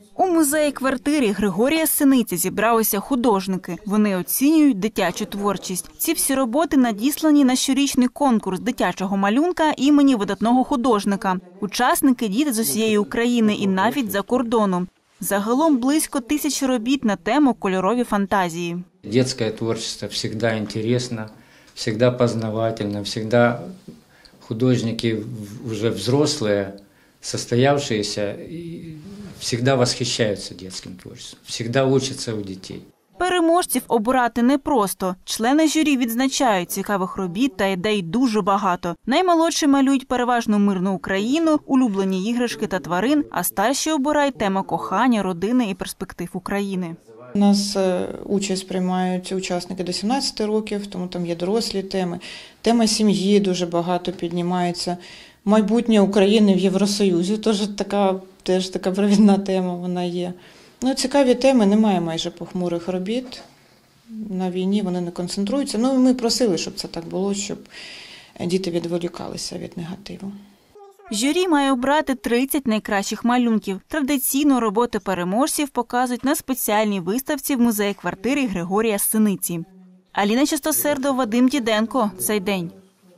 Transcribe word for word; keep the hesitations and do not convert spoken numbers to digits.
У музеї-квартирі Григорія Синиці зібралися художники. Вони оцінюють дитячу творчість. Ці всі роботи надіслані на щорічний конкурс дитячого малюнка імені видатного художника. Учасники – діти з усієї України і навіть за кордону. Загалом близько тисячі робіт на тему «Кольорові фантазії». Детское творчество всегда интересно, всегда познавательно, всегда художники уже взрослые, состоявшиеся, всегда восхищаются детским творчеством, всегда учатся у детей. Переможців обирати непросто. Члени журі відзначають, цікавих робіт та ідей дуже багато. Наймолодші малюють переважно мирну Україну, улюблені іграшки та тварин, а старші обирають теми кохання, родини і перспектив України. У нас участь приймають учасники до сімнадцяти років, тому там є дорослі теми. Тема сім'ї дуже багато піднімається. Майбутнє України в Євросоюзі теж така, теж така провідна тема вона є. Ну, цікаві теми, немає майже похмурих робіт. На війні вони не концентруються. Ну, ми просили, щоб це так було, щоб діти відволікалися від негативу. Журі має обрати тридцять найкращих малюнків. Традиційно роботи переможців показують на спеціальній виставці в музеї-квартирі Григорія Синиці. Аліна Чистосердова, Вадим Діденко. Цей день.